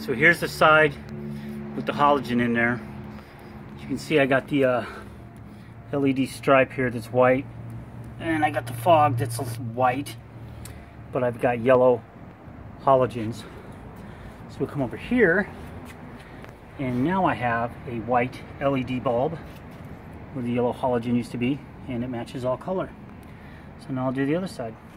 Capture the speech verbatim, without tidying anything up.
So here's the side with the halogen in there. As you can see, I got the uh, L E D stripe here that's white, and I got the fog that's white, but I've got yellow halogens. So we'll come over here, and now I have a white L E D bulb where the yellow halogen used to be, and it matches all color. So now I'll do the other side.